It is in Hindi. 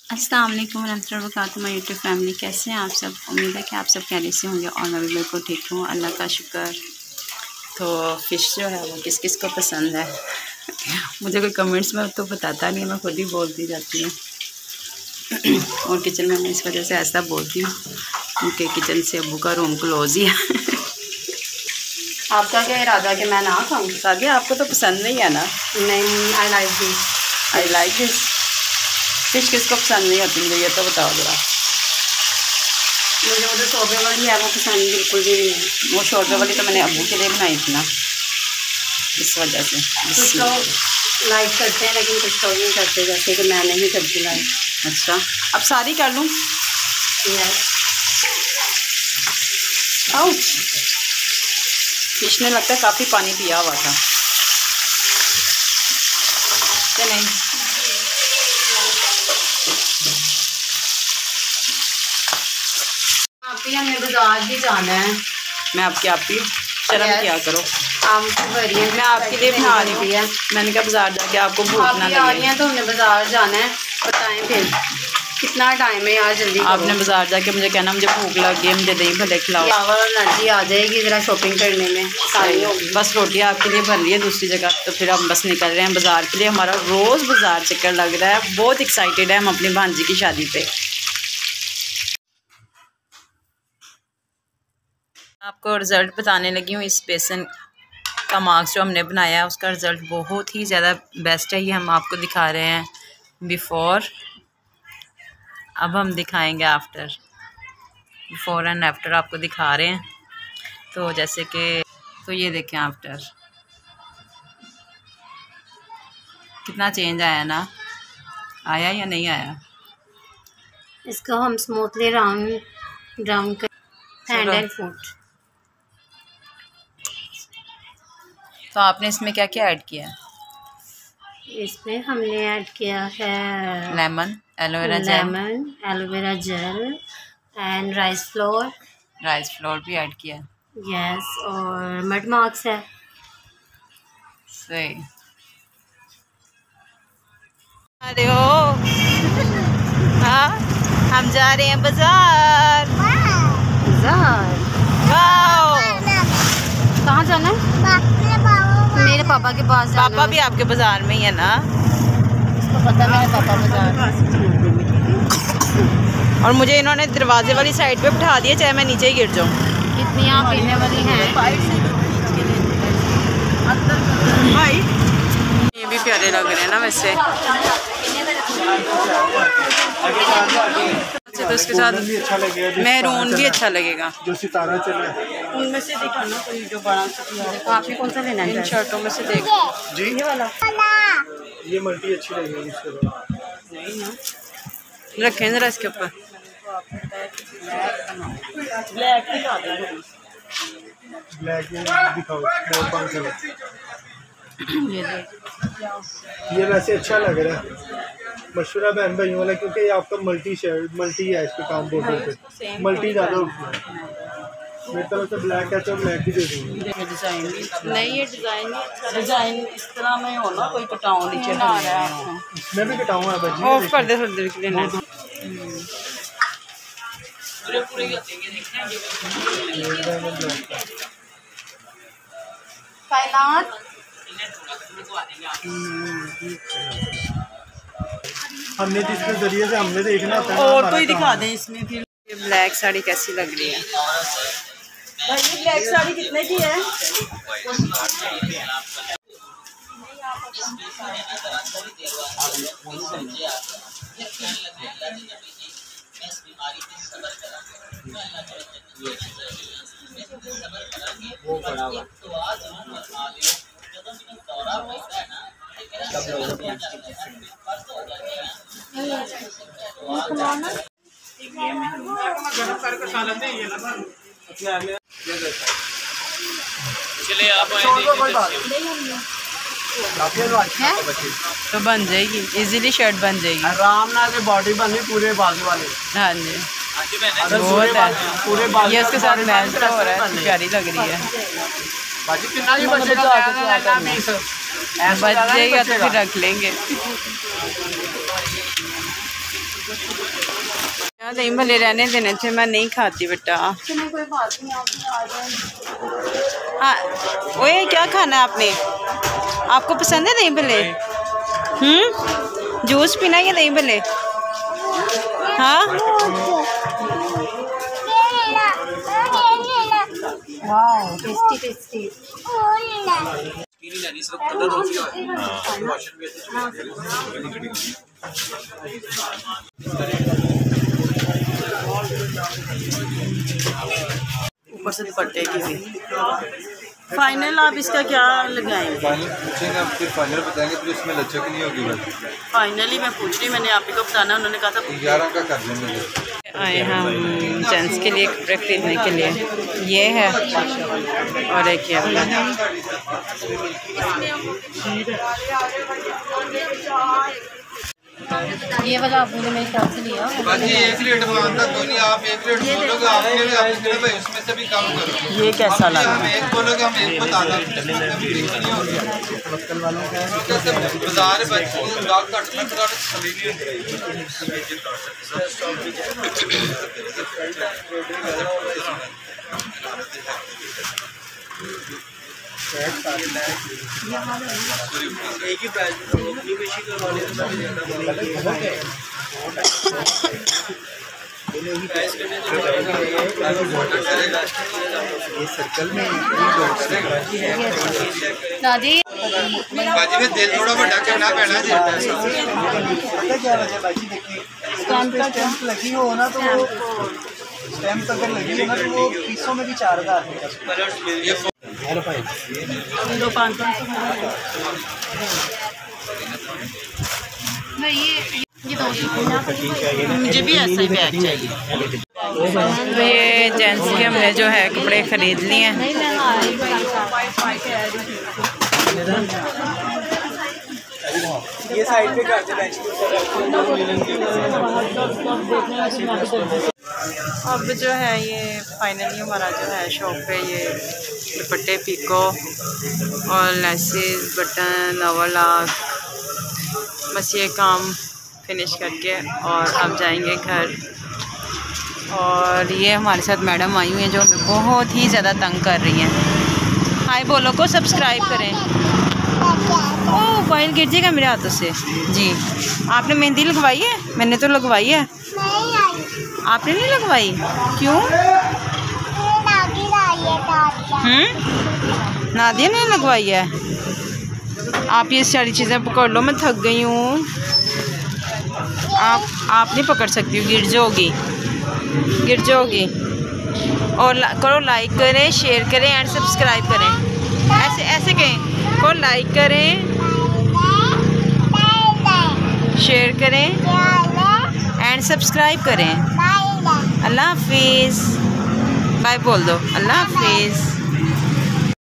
अस्सलाम वालेकुम रहमतुल्लाहि व बरकातुहू। माय यूट्यूब फैमिली, कैसे हैं आप सब? उम्मीद है कि आप सब खैरियत से होंगे और मैं भी बिल्कुल ठीक हूँ, अल्लाह का शुक्र। तो फ़िश जो है वो किस किस को पसंद है मुझे कोई कमेंट्स में तो बताता नहीं है, मैं खुद ही बोलती जाती हूँ। और किचन में मैं इस वजह से ऐसा बोलती हूँ क्योंकि किचन से अब्बू का रूम क्लोज ही है। आपका क्या इरादा है कि मैं ना खाऊँ? सादिया, आपको तो पसंद नहीं है ना? नहीं, I like this. I like this. Fish किसको पसंद नहीं होती, मुझे ये तो बताओ ज़रा। मुझे वो जो शोरबे वाली है वो पसंद बिल्कुल भी नहीं है। वो शोरबे वाली तो मैंने अब्बू के लिए बनाई थी ना, इस वजह से। कुछ लोग लाइक करते हैं लेकिन कुछ लोग नहीं करते, जैसे कि मैं नहीं करती लाइक। अच्छा, अब सारी कर लूँ? आओ, फ़िश ने लगता है काफ़ी पानी पिया हुआ था क्या? नहीं, आपी हमें बाजार भी जाना है। मैं आपकी आपी, शर्म किया करो। मैं आपके लिए बना रही हूँ। मैंने कहा बाजार जाके आपको भूख ना लगे। तो हमने बाजार जाना है, बताएं फिर कितना टाइम है यार, जल्दी आपने बाजार जाके मुझे कहना मुझे भूख लगी है, मुझे दही भले खिलाओ। एनर्जी आ जाएगी ज़रा शॉपिंग करने में, सारी होगी। बस रोटी आपके लिए बन रही है दूसरी जगह, तो फिर हम बस निकल रहे हैं बाज़ार के लिए। हमारा रोज़ बाज़ार चक्कर लग रहा है, बहुत एक्साइटेड है हम अपनी भांजी की शादी पे। आपको रिज़ल्ट बताने लगी हूँ। इस बेसन का मार्क्स जो हमने बनाया है उसका रिज़ल्ट बहुत ही ज़्यादा बेस्ट है। ये हम आपको दिखा रहे हैं बिफ़ोर, अब हम दिखाएंगे आफ्टर। बिफ़ोर एंड आफ्टर आपको दिखा रहे हैं। तो जैसे कि तो ये देखें आफ्टर, कितना चेंज आया ना, आया या नहीं आया? इसको हम स्मूथली ब्राउन कर हैंड एंड फुट। तो आपने इसमें क्या क्या ऐड किया है? इसमें हमने ऐड किया है lemon, aloe vera gel and rice flour भी ऐड किया। यस, और मड मार्क्स है। सही। अरे हो हाँ, हम जा रहे हैं बाजार। कहाँ जाना है? मेरे पापा के पास जाना। पापा भी आपके बाजार में ही है ना? उसको पता है मेरे पापा बाजार। और मुझे इन्होंने दरवाजे वाली साइड पे बिठा दिया, चाहे मैं नीचे ही गिर जाऊँ। कितनी यहाँ पीने वाली हैं। ये भी प्यारे लग रहे हैं ना वैसे। तो उसके साथ मैरून भी अच्छा लगेगा। जो सितारा चले उनमें से दिखाना कोई जो बड़ा सा। आपने कौन सा लेना है? इन शर्टों में से देख जी। ये वाला, ये मल्टी अच्छी लगेगी इसके। रखें जरा इसके ऊपर। ब्लैक दिखाओ। ये वैसे अच्छा लग रहा है, मशहूरा बहन भाइयों वाला, क्योंकि ये आपका मल्टी है इसके काम बॉर्डर पे, मल्टी ज़्यादा होती है। मेरी तरफ से ब्लैक है तो ब्लैक ही दे दूँगी। डिज़ाइन नहीं, ये डिज़ाइन इस तरह में हो ना, कोई कटाऊँ नीचे ना आ रहा है। इसमें भी कटाऊँ है भाई, ऑफ कर दे थोड़ी देर के लिए। हमने जिसके जरिए से हमने देखना होता है और कोई दिखा दें इसमें। फिर ये ब्लैक साड़ी कैसी लग रही है भाई? ये ब्लैक साड़ी कितने की है? वो बड़ा हुआ चले आप तो बन जाएगी इजीली, शर्ट बन जाएगी आराम से, बॉडी बनी पूरे बाजू वाले। हाँ जी, बहुत है पूरे बाजू। ये उसके साथ मैच तो हो रहा है, प्यारी लग रही है। बच जाएगा तो फिर रख लेंगे। दही भले रहने देने थे, मैं नहीं खाती बेटा। हाँ ओए क्या खाना है आपने? आपको पसंद है दही भले? जूस पीना या दही भले? हाँ टेस्टी टेस्टी। ऊपर से दुपट्टे की भी। फाइनल आप इसका क्या लगाएंगे? फाइनल पूछेंगे आप, फिर फाइनल बताएंगे, फिर इसमें लचक नहीं होगी। फाइनली मैं पूछ रही, मैंने आप ही को बताना, उन्होंने कहा था 11 का कर देंगे। आए हम जेंट्स के लिए कपड़े खरीदने के लिए। ये है और एक ये ये वाला आपने मेरे ख्याल से लिया। बाकी एक रेट मानता कोई नहीं, आप एक रेट बोलोगे, आपने भाई उसमें से भी कम करो। ये कैसा लगा? हम एक बोलोगे, हम एक बता दें। बाजार एक ही प्राइस सर्कल में दादी बाजी में तेल थोड़ा बड़ा करना पैना जी। क्या वजह बाजी देखिए, स्टैंप लगी हो ना तो स्टैंप अगर लगी हो ना तो वो पीसों में भी 4000 मुझे भी ऐसा ही बैग चाहिए। तो ये जेंट्स के हमने जो है कपड़े खरीद लिए हैं। ये साइड पे कर दे। अब जो है ये फाइनली हमारा जो है शॉप पे ये दुपट्टे पिको और लेसेस बटन ओवरलॉक बस ये काम फिनिश करके और अब जाएंगे घर। और ये हमारे साथ मैडम आई हुई हैं जो हमें बहुत ही ज़्यादा तंग कर रही हैं। हाय बोलो को सब्सक्राइब करें। ओह फाइल गिर जाएगा मेरे हाथों से जी। आपने मेहंदी लगवाई है? मैंने तो लगवाई है। आपने नहीं लगवाई क्यों? नादिया ने लगवाई है। आप ये सारी चीज़ें पकड़ लो, मैं थक गई हूँ। आप नहीं पकड़ सकती हो, गिर जाओगी। और करो लाइक करें, शेयर करें एंड सब्सक्राइब करें। ऐसे ऐसे कहें को लाइक करें, शेयर करें एंड सब्सक्राइब करें। अल्लाह हाफिज़। बाय बोल दो। अल्लाह हाफिज़।